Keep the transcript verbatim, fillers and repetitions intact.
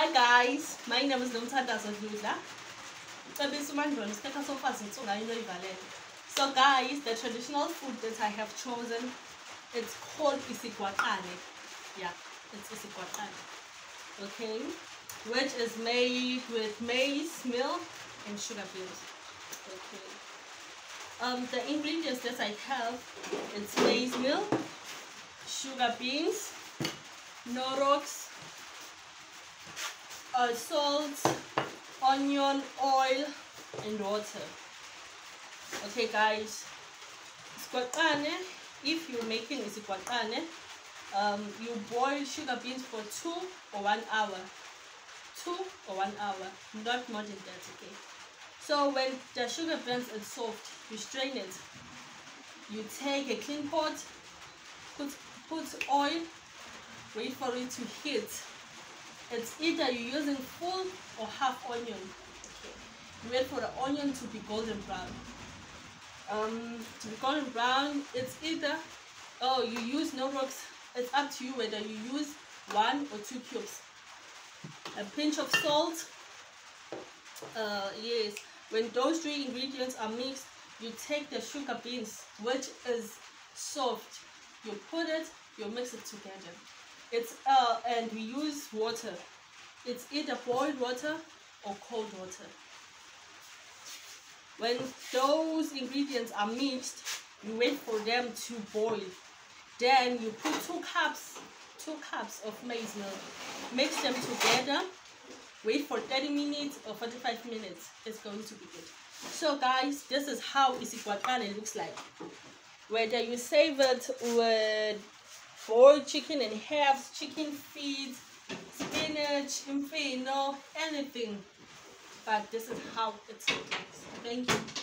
Hi guys, my name is Nomtha Dludla. So guys, the traditional food that I have chosen, it's called Isigwaqane. Yeah, it's Isigwaqane. Okay, which is made with maize meal and sugar beans. Okay. Um, the ingredients that I have, it's maize meal, sugar beans, norox, uh, salt, onion, oil, and water. Okay guys, Isigwaqane, if you're making Isigwaqane, um, you boil sugar beans for two or one hour. Two or one hour, not more than that, okay? So when the sugar beans is soft, you strain it. You take a clean pot, put, put oil, wait for it to heat. It's either you're using full or half onion. Okay. You wait for the onion to be golden brown. Um, to be golden brown, it's either, oh, you use norox. It's up to you whether you use one or two cubes. A pinch of salt. Uh, yes, when those three ingredients are mixed, you take the sugar beans, which is soft. You put it, you mix it together. It's uh, and we use water. It's either boiled water or cold water. When those ingredients are mixed, you wait for them to boil. Then you put two cups, two cups of maize milk. Mix them together. Wait for thirty minutes or forty-five minutes. It's going to be good. So guys, this is how Isigwaqane looks like. Whether you save it with boiled chicken and herbs, chicken feet, spinach, infino, anything. But this is how it looks. Thank you.